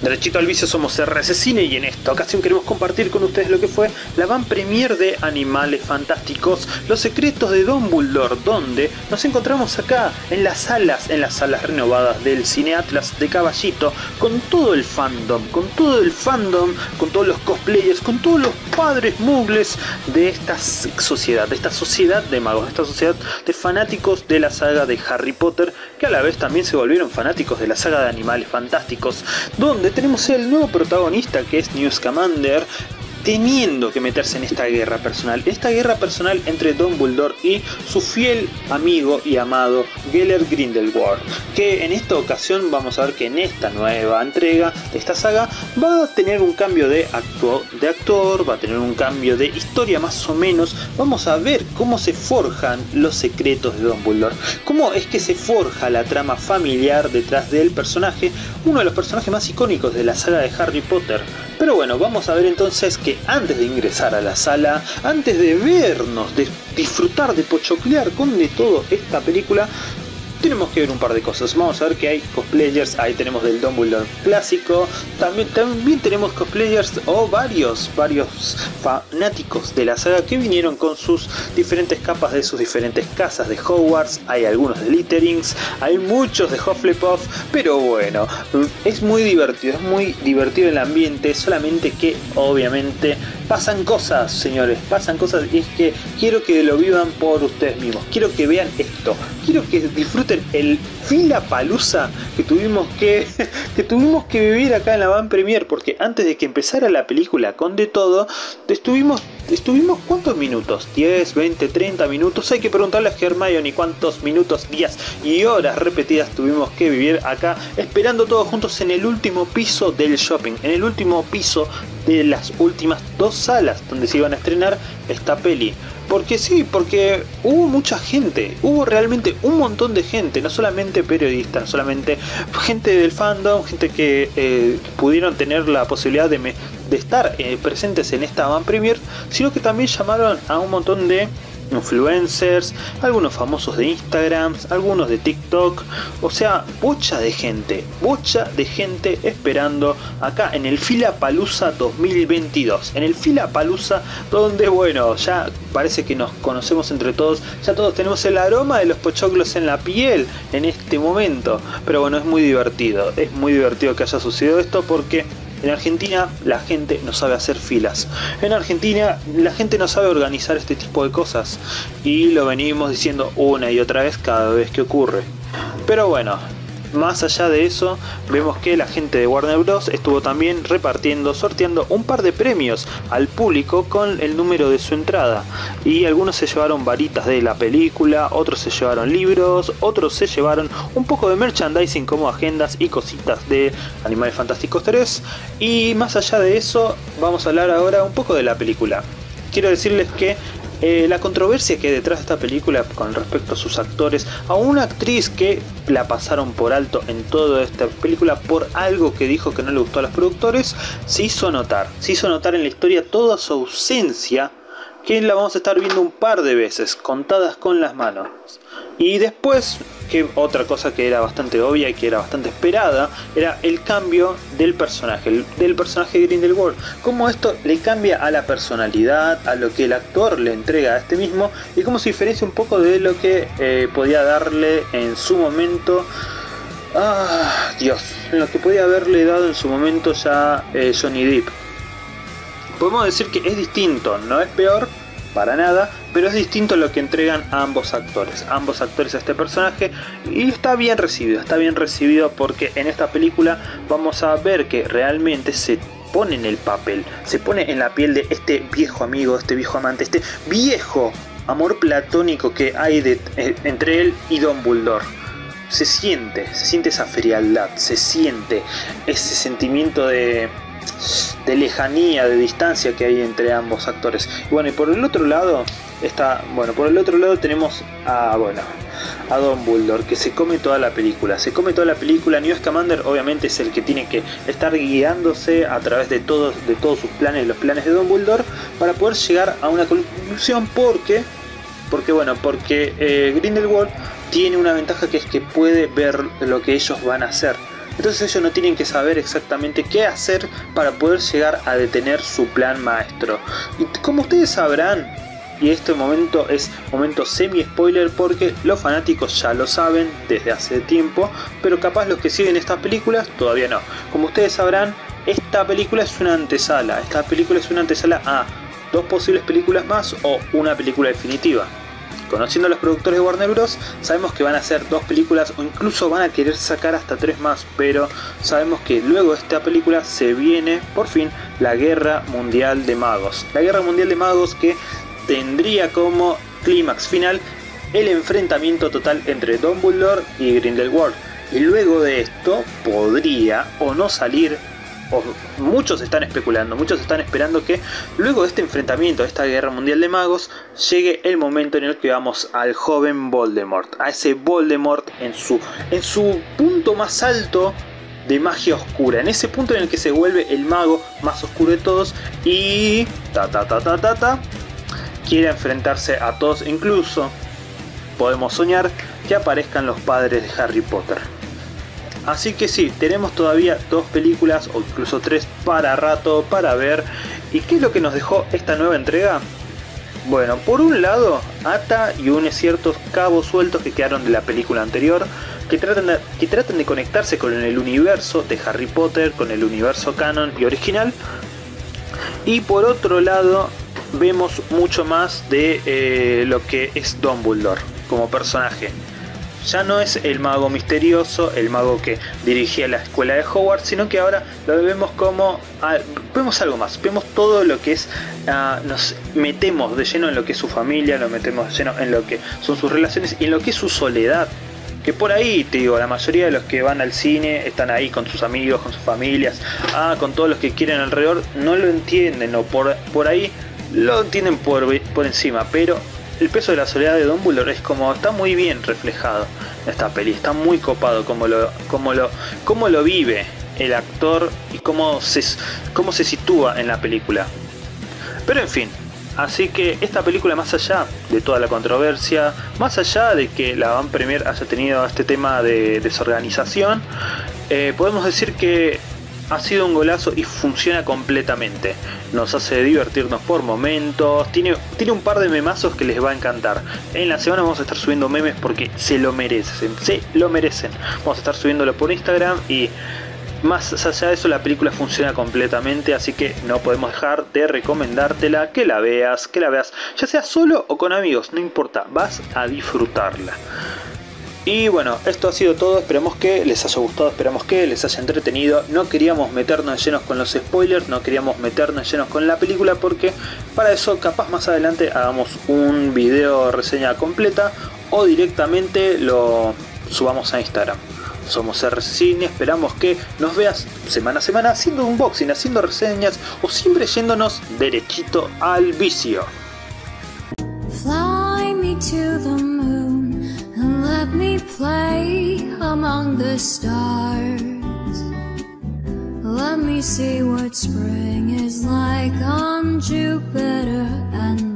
Derechito al vicio, somos RC Cine y en esta ocasión queremos compartir con ustedes lo que fue la van premier de Animales Fantásticos, Los Secretos de Dumbledore, donde nos encontramos acá en las salas renovadas del Cine Atlas de Caballito, con todo el fandom, con todos los cosplayers, con todos los padres muggles de esta sociedad de magos, de esta sociedad de fanáticos de la saga de Harry Potter, que a la vez también se volvieron fanáticos de la saga de Animales Fantásticos, donde tenemos el nuevo protagonista, que es Newt Scamander, teniendo que meterse en esta guerra personal entre Dumbledore y su fiel amigo y amado Gellert Grindelwald, que en esta ocasión vamos a ver que en esta nueva entrega de esta saga va a tener un cambio de actor, va a tener un cambio de historia más o menos. Vamos a ver cómo se forjan los secretos de Dumbledore, cómo es que se forja la trama familiar detrás del personaje, uno de los personajes más icónicos de la saga de Harry Potter. Pero bueno, vamos a ver entonces que antes de ingresar a la sala, antes de vernos, de disfrutar, de pochoclear con de todo esta película, tenemos que ver un par de cosas. Vamos a ver que hay cosplayers, ahí tenemos del Dumbledore clásico, también tenemos cosplayers o varios fanáticos de la saga que vinieron con sus diferentes capas de sus diferentes casas de Hogwarts. Hay algunos de Litterings, hay muchos de Hufflepuff, pero bueno, es muy divertido el ambiente, solamente que obviamente pasan cosas, señores, pasan cosas, y es que quiero que lo vivan por ustedes mismos, quiero que vean esto, quiero que disfruten el filapalooza que tuvimos que vivir acá en la van premier, porque antes de que empezara la película con de todo, estuvimos ¿cuántos minutos? 10, 20, 30 minutos, hay que preguntarle a Hermione cuántos minutos, días y horas repetidas tuvimos que vivir acá, esperando todos juntos en el último piso del shopping, en el último piso de las últimas dos salas donde se iban a estrenar esta peli. Porque sí, porque hubo mucha gente, hubo realmente un montón de gente, no solamente periodistas, no solamente gente del fandom, gente que pudieron tener la posibilidad de estar presentes en esta van premier, sino que también llamaron a un montón de influencers, algunos famosos de Instagram, algunos de TikTok, o sea, bocha de gente esperando acá en el Filapalooza 2022, en el Filapalooza donde, bueno, ya parece que nos conocemos entre todos, ya todos tenemos el aroma de los pochoclos en la piel en este momento, pero bueno, es muy divertido que haya sucedido esto, porque en Argentina la gente no sabe hacer filas. En Argentina la gente no sabe organizar este tipo de cosas. Y lo venimos diciendo una y otra vez cada vez que ocurre. Pero bueno, más allá de eso, vemos que la gente de Warner Bros. Estuvo también sorteando un par de premios al público con el número de su entrada. Y algunos se llevaron varitas de la película, otros se llevaron libros, otros se llevaron un poco de merchandising como agendas y cositas de Animales Fantásticos 3. Y más allá de eso, vamos a hablar ahora un poco de la película. Quiero decirles que la controversia que hay detrás de esta película con respecto a sus actores, a una actriz que la pasaron por alto en toda esta película por algo que dijo que no le gustó a los productores, se hizo notar en la historia toda su ausencia, que la vamos a estar viendo un par de veces, contadas con las manos. Y después, que otra cosa que era bastante obvia y que era bastante esperada, era el cambio del personaje de Grindelwald. Cómo esto le cambia a la personalidad, a lo que el actor le entrega a este mismo, y cómo se diferencia un poco de lo que podía darle en su momento. Lo que podía haberle dado en su momento ya Johnny Depp. Podemos decir que es distinto, no es peor para nada, pero es distinto lo que entregan a ambos actores a este personaje, y está bien recibido porque en esta película vamos a ver que realmente se pone en el papel, se pone en la piel de este viejo amigo, este viejo amante, este viejo amor platónico que hay entre él y Dumbledore. Se siente esa frialdad, se siente ese sentimiento de lejanía, de distancia que hay entre ambos actores. Y bueno, y por el otro lado tenemos a Dumbledore, que se come toda la película. Newt Scamander obviamente es el que tiene que estar guiándose a través de todos sus planes, los planes de Dumbledore, para poder llegar a una conclusión, porque Grindelwald tiene una ventaja, que es que puede ver lo que ellos van a hacer. entonces ellos no tienen que saber exactamente qué hacer para poder llegar a detener su plan maestro. Y como ustedes sabrán, y este momento es momento semi-spoiler porque los fanáticos ya lo saben desde hace tiempo, pero capaz los que siguen estas películas todavía no. Como ustedes sabrán, esta película es una antesala. Esta película es una antesala a 2 posibles películas más o una película definitiva. Conociendo a los productores de Warner Bros, sabemos que van a hacer 2 películas o incluso van a querer sacar hasta 3 más, pero sabemos que luego de esta película se viene por fin la Guerra Mundial de Magos. La Guerra Mundial de Magos que tendría como clímax final el enfrentamiento total entre Dumbledore y Grindelwald. Y luego de esto podría o no salir, o muchos están especulando, muchos están esperando que luego de este enfrentamiento, de esta Guerra Mundial de Magos, llegue el momento en el que vamos al joven Voldemort, a ese Voldemort en su punto más alto de magia oscura, en ese punto en el que se vuelve el mago más oscuro de todos y quiere enfrentarse a todos. Incluso podemos soñar que aparezcan los padres de Harry Potter. Así que sí, tenemos todavía 2 películas o incluso 3 para rato para ver. ¿Y qué es lo que nos dejó esta nueva entrega? Bueno, por un lado ata y une ciertos cabos sueltos que quedaron de la película anterior, que tratan de conectarse con el universo de Harry Potter, con el universo canon y original. Y por otro lado vemos mucho más de lo que es Dumbledore como personaje. Ya no es el mago misterioso, el mago que dirigía la escuela de Hogwarts, sino que ahora lo vemos como vemos algo más, vemos todo lo que es, nos metemos de lleno en lo que es su familia, nos metemos de lleno en lo que son sus relaciones y en lo que es su soledad. Que por ahí, te digo, la mayoría de los que van al cine están ahí con sus amigos, con sus familias, con todos los que quieren alrededor, no lo entienden, o por ahí lo entienden por encima, pero el peso de la soledad de Dumbledore es como, está muy bien reflejado en esta peli, está muy copado cómo lo vive el actor y cómo se sitúa en la película. Pero en fin, así que esta película, más allá de toda la controversia, más allá de que la Van Premier haya tenido este tema de desorganización, podemos decir que ha sido un golazo y funciona completamente. Nos hace divertirnos por momentos, tiene un par de memazos que les va a encantar. En la semana vamos a estar subiendo memes porque se lo merecen. Vamos a estar subiéndolo por Instagram y más allá de eso la película funciona completamente, así que no podemos dejar de recomendártela, que la veas, ya sea solo o con amigos, no importa, vas a disfrutarla. Y bueno, esto ha sido todo, esperamos que les haya gustado, esperamos que les haya entretenido. No queríamos meternos llenos con los spoilers, no queríamos meternos llenos con la película porque para eso capaz más adelante hagamos un video reseña completa o directamente lo subamos a Instagram. Somos RC Cine, esperamos que nos veas semana a semana haciendo unboxing, haciendo reseñas o siempre yéndonos derechito al vicio. Fly me to the moon and let me play among the stars. Let me see what spring is like on Jupiter and